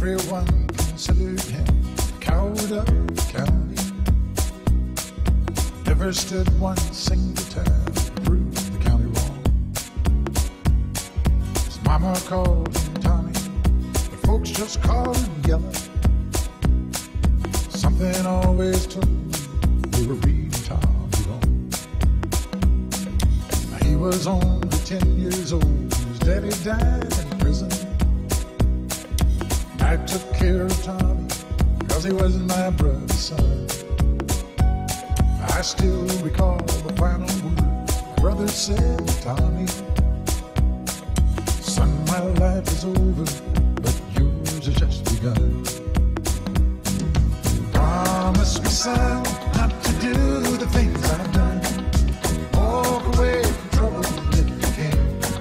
Everyone considered him the coward of the county. Never stood one single time to prove the county wrong. His mama called him Tommy, but folks just called him Yellow. Something always told me they were reading Tommy wrong. Now he was only 10 years old. His daddy died in prison. I took care of Tommy because he was my brother's son. I still recall the final word my brother said to Tommy. Son, my life is over, but yours has just begun. Promise me, son, not to do the things I've done. Walk away from trouble if you can.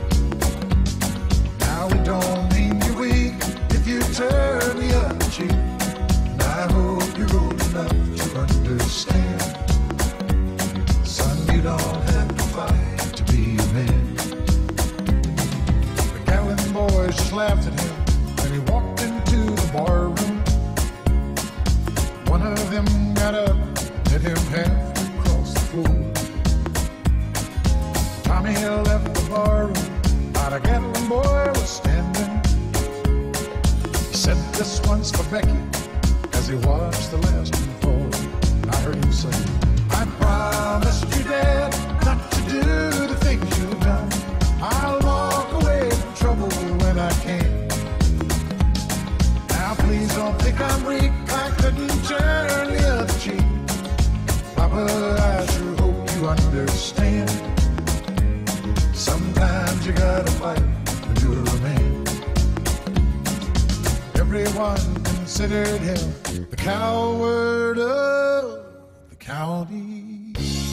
Now it don't mean you're weak if you turn the other cheek. And I hope you're old enough to understand. Son, you don't have to fight to be a man. The Gatlin boys just laughed at him when he walked into the bar room. One of them got up, hit him half across the floor. Tommy left the bar room, not a Gatlin boy was standing. He said this one's for Becky as he watched the last one fall. And I heard him say, I promised you, Dad, not to do the things you've done. I'll walk away from trouble when I can. Now please don't think I'm weak, I couldn't turn the other cheek. Papa, I sure hope you understand. Sometimes you gotta fight when you're a man. Everyone considered him the coward of the county.